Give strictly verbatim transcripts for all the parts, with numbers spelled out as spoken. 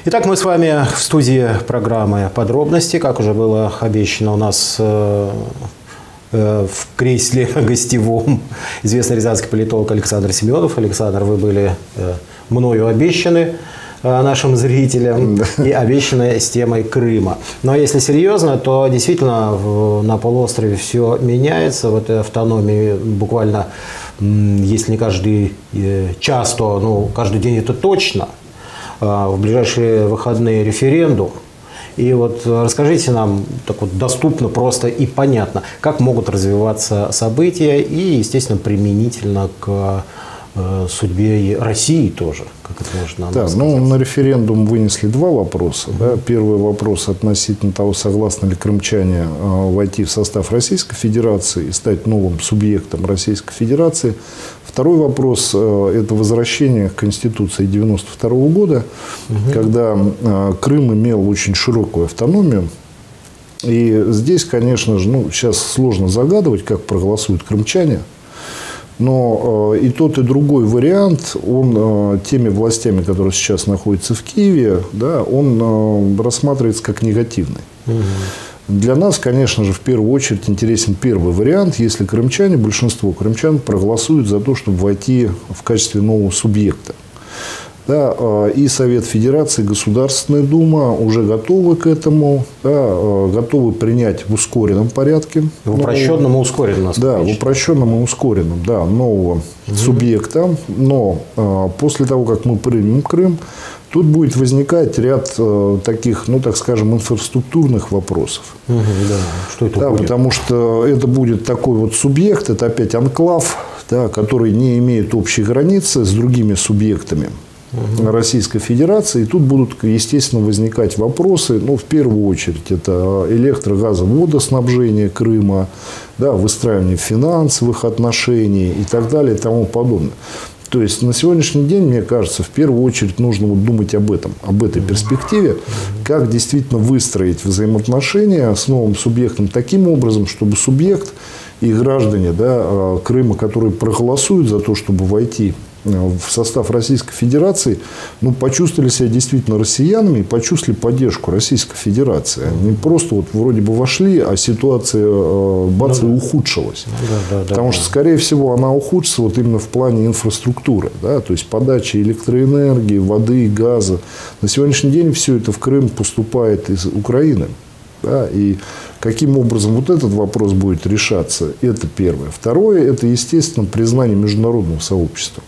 Итак, мы с вами в студии программы «Подробности». Как уже было обещано, у нас э, э, в кресле гостевом известный рязанский политолог Александр Семенов. Александр, вы были э, мною обещаны э, нашим зрителям и обещаны с темой Крыма. Но если серьезно, то действительно в, на полуострове все меняется. В этой автономии буквально, если не каждый час, то ну, каждый день это точно. В ближайшие выходные референдум. И вот расскажите нам так вот доступно, просто и понятно, как могут развиваться события и, естественно, применительно к э, судьбе России тоже. Как это можно да, ну, на референдум вынесли два вопроса. Mm-hmm. да. Первый вопрос относительно того, согласны ли крымчане э, войти в состав Российской Федерации и стать новым субъектом Российской Федерации. Второй вопрос э, – это возвращение к Конституции девяносто второго года, угу. когда э, Крым имел очень широкую автономию. И здесь, конечно же, ну, сейчас сложно загадывать, как проголосуют крымчане. Но э, и тот, и другой вариант, он э, теми властями, которые сейчас находятся в Киеве, да, он э, рассматривается как негативный. Угу. Для нас, конечно же, в первую очередь интересен первый вариант, если крымчане, большинство крымчан проголосуют за то, чтобы войти в качестве нового субъекта. Да, и Совет Федерации, Государственная Дума уже готовы к этому, да, готовы принять в ускоренном порядке. В упрощенном и ускоренном. Да, в упрощенном и ускоренном, да, нового угу. субъекта. Но после того, как мы примем Крым, тут будет возникать ряд э, таких, ну, так скажем, инфраструктурных вопросов. Угу, да. Что это да, будет? Потому что это будет такой вот субъект, это опять анклав, да, который не имеет общей границы с другими субъектами угу. Российской Федерации. И тут будут, естественно, возникать вопросы. Ну, в первую очередь, это электро-газоводоснабжение Крыма, да, выстраивание финансовых отношений и так далее и тому подобное. То есть на сегодняшний день, мне кажется, в первую очередь нужно вот думать об этом, об этой перспективе, как действительно выстроить взаимоотношения с новым субъектом таким образом, чтобы субъект и граждане, да, Крыма, которые проголосуют за то, чтобы войти в состав Российской Федерации, ну, почувствовали себя действительно россиянами и почувствовали поддержку Российской Федерации. Они просто вот вроде бы вошли, а ситуация бац, ну, и ухудшилась. Да, да, Потому да, что, да. скорее всего, она ухудшится вот именно в плане инфраструктуры. Да? То есть подачи электроэнергии, воды, газа. На сегодняшний день все это в Крым поступает из Украины. Да? И каким образом вот этот вопрос будет решаться, это первое. Второе, это, естественно, признание международного сообщества.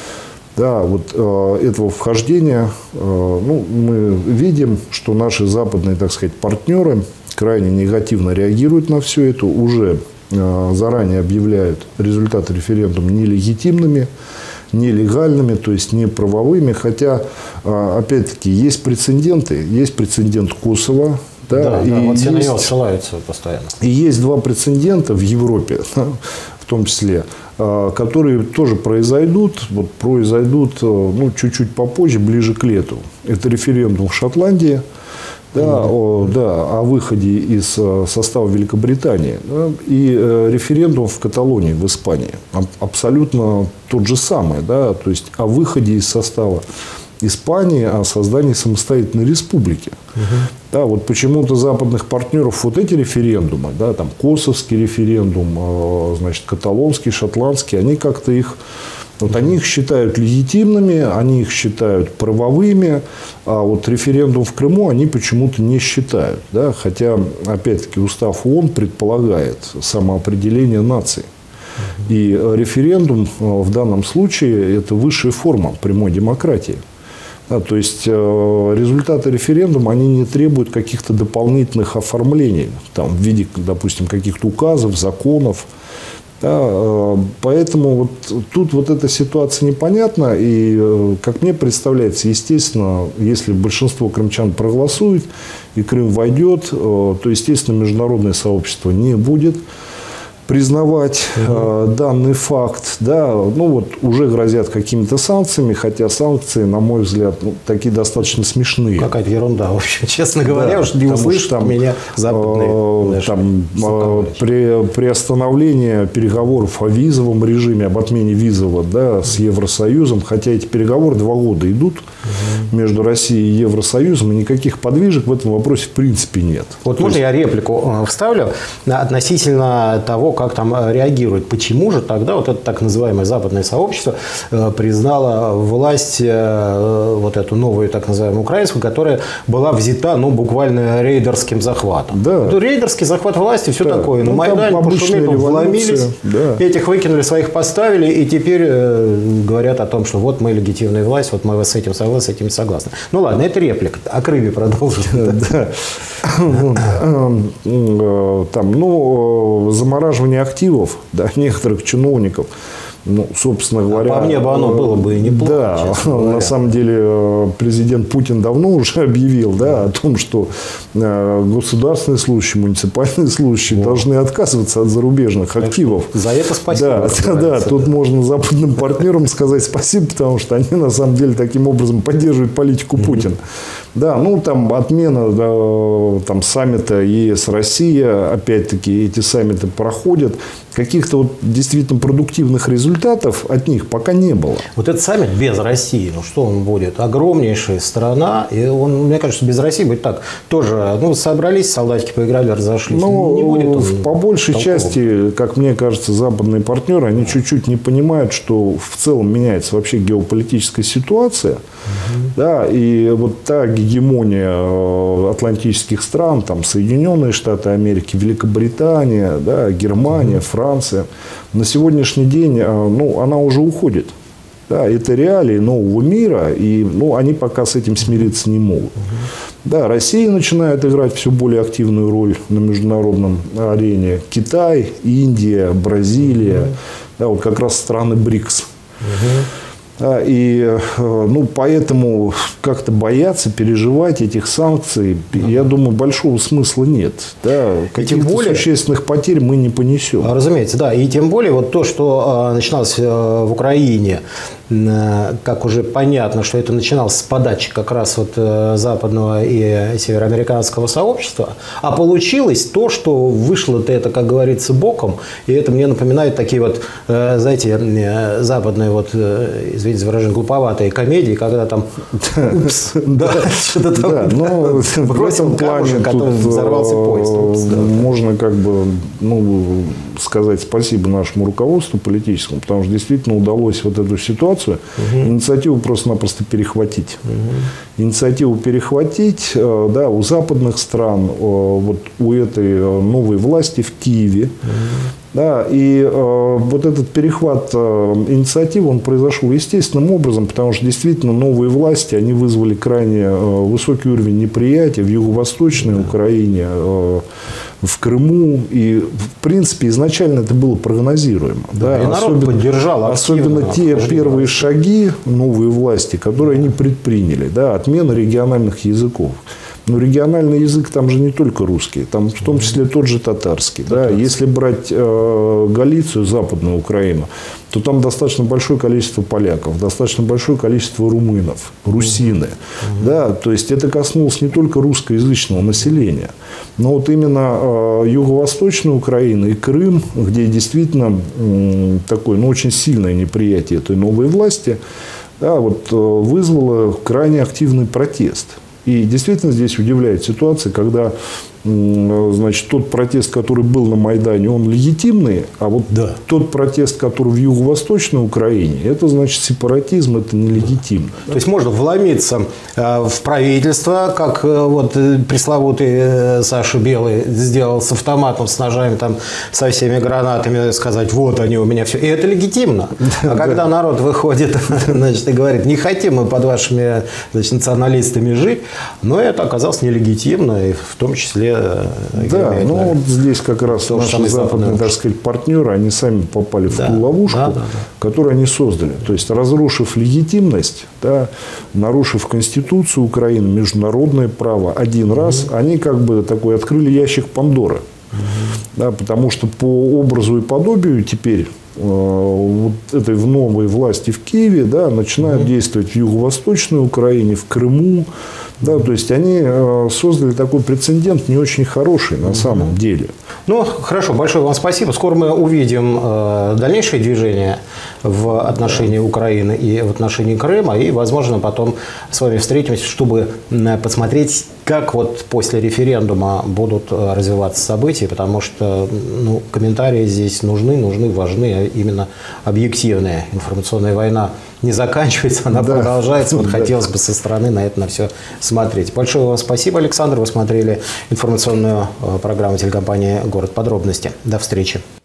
Да, вот э, этого вхождения э, ну, мы видим, что наши западные, так сказать, партнеры крайне негативно реагируют на все это, уже э, заранее объявляют результаты референдума нелегитимными, нелегальными, то есть неправовыми. Хотя, э, опять-таки, есть прецеденты, есть прецедент Косово. Да, да, и да, вот все есть, на него ссылаются постоянно. И есть два прецедента в Европе, в том числе, которые тоже произойдут, вот произойдут ну, чуть-чуть попозже, ближе к лету. Это референдум в Шотландии, да, mm-hmm. о, да, о выходе из состава Великобритании, да, и референдум в Каталонии, в Испании. Абсолютно тот же самый, да, то есть о выходе из состава Испании, о создании самостоятельной республики. Угу. Да, вот почему-то западных партнеров вот эти референдумы, да, там косовский референдум, значит, каталонский, шотландский, они как-то их, вот они их считают легитимными, они их считают правовыми, а вот референдум в Крыму они почему-то не считают. Да, хотя, опять-таки, устав ООН предполагает самоопределение наций. И референдум в данном случае – это высшая форма прямой демократии. Да, то есть результаты референдума они не требуют каких-то дополнительных оформлений там, в виде, допустим, каких-то указов, законов. Да, поэтому вот тут вот эта ситуация непонятна. И, как мне представляется, естественно, если большинство крымчан проголосует и Крым войдет, то, естественно, международное сообщество не будет признавать э, данный факт, да, ну вот уже грозят какими-то санкциями, хотя санкции, на мой взгляд, ну, такие достаточно смешные. Какая-то ерунда, в общем, честно говоря, да, уж не услышат там, меня западные. Э, там, э, при, приостановление переговоров о визовом режиме, об отмене визового, да, с Евросоюзом, хотя эти переговоры два года идут угу. между Россией и Евросоюзом, и никаких подвижек в этом вопросе в принципе нет. Вот То можно есть... я реплику вставлю относительно того, как там реагируют. Почему же тогда вот это так называемое западное сообщество признало власть, вот эту новую так называемую украинскую, которая была взята, ну, буквально рейдерским захватом. Да. Ну, рейдерский захват власти, все да. такое. На ну, Майдане пошумели, вломились, да. этих выкинули, своих поставили, и теперь э, говорят о том, что вот мы легитимная власть, вот мы с этим согласны, с этим согласны. Ну ладно, это реплика. О Крыме продолжим. Там, ну, замораживание активов, да, некоторых чиновников. Ну, собственно говоря... А по мне бы оно было бы и неплохо. Да, на самом деле президент Путин давно уже объявил, да, о том, что государственные служащие, муниципальные служащие О. должны отказываться от зарубежных так активов. За это спасибо. Да, да, тут можно западным партнерам сказать спасибо, потому что они на самом деле таким образом поддерживают политику Путина. Да, ну там отмена да, там, саммита ЕС-Россия, опять-таки эти саммиты проходят. Каких-то вот действительно продуктивных результатов от них пока не было. Вот этот саммит без России, ну что он будет? Огромнейшая страна, и он, мне кажется, без России будет так. Тоже, ну, собрались, солдатики поиграли, разошлись. Ну, не будет он по большей толкового. части, как мне кажется, западные партнеры, они чуть-чуть не понимают, что в целом меняется вообще геополитическая ситуация. Угу. Да, и вот та гегемония атлантических стран, там Соединенные Штаты Америки, Великобритания, да, Германия, угу. Франция, на сегодняшний день, ну, она уже уходит. Да, это реалии нового мира, и ну, они пока с этим смириться не могут. Угу. Да, Россия начинает играть все более активную роль на международном арене. Китай, Индия, Бразилия, угу. да, вот как раз страны БРИКС. Угу. И ну, поэтому как-то бояться, переживать этих санкций, да. я думаю, большого смысла нет. Да, каких-то более... существенных потерь мы не понесем. Разумеется, да. И тем более вот то, что э, начиналось э, в Украине, э, как уже понятно, что это начиналось с подачи как раз вот э, западного и североамериканского сообщества, а получилось то, что вышло-то это, как говорится, боком. И это мне напоминает такие вот, э, знаете, э, западные вот, э, извините за выражение, глуповатые комедии, когда там упс, да, что-то там бросил камушек, который взорвался поезд. Можно как бы ну, сказать спасибо нашему руководству политическому, потому что действительно удалось вот эту ситуацию, угу. инициативу просто-напросто перехватить. Угу. Инициативу перехватить, да, у западных стран, вот у этой новой власти в Киеве, угу. Да, и э, вот этот перехват э, инициативы, он произошел естественным образом, потому что действительно новые власти, они вызвали крайне э, высокий уровень неприятия в Юго-Восточной да. Украине, э, в Крыму. И, в принципе, изначально это было прогнозируемо. Да, да, и народ особенно, поддержал активно, особенно те первые шаги новые власти, которые они предприняли. Да, отмена региональных языков. Но региональный язык там же не только русский, там в том числе тот же татарский. Да? Если брать э, Галицию, Западную Украину, то там достаточно большое количество поляков, достаточно большое количество румынов, русины. Mm-hmm. Да? То есть это коснулось не только русскоязычного населения, но вот именно э, Юго-Восточная Украина и Крым, где действительно э, такое ну, очень сильное неприятие этой новой власти, да, вот, э, вызвало крайне активный протест. И действительно здесь удивляет ситуация, когда значит, тот протест, который был на Майдане, он легитимный, а вот да. тот протест, который в Юго-Восточной Украине, это значит сепаратизм, это нелегитимно. То есть можно вломиться в правительство, как вот пресловутый Саша Белый сделал с автоматом, с ножами, там, со всеми гранатами, сказать, вот они у меня все. И это легитимно. А когда народ выходит, значит, и говорит, не хотим мы под вашими значит, националистами жить, но это оказалось нелегитимно, и в том числе да, ну вот здесь как раз то, наши западные, так сказать, партнеры, они сами попали да, в ту ловушку, да, да, да. которую они создали. То есть, разрушив легитимность, да, нарушив Конституцию Украины, международное право один mm-hmm. раз, они как бы такой открыли ящик Пандоры. Да, потому что по образу и подобию теперь э, вот этой в новой власти в Киеве, да, начинают mm-hmm. действовать в Юго-Восточной Украине, в Крыму. Да, то есть они э, создали такой прецедент не очень хороший на mm-hmm. самом деле. Ну, хорошо, большое вам спасибо. Скоро мы увидим э, дальнейшее движение в отношении Украины и в отношении Крыма. И, возможно, потом с вами встретимся, чтобы посмотреть, как вот после референдума будут развиваться события. Потому что ну, комментарии здесь нужны, нужны, важны, а именно объективные. Информационная война не заканчивается, она да. продолжается. Вот хотелось бы со стороны на это на все смотреть. Большое вам спасибо, Александр. Вы смотрели информационную программу телекомпании «Город подробности». До встречи.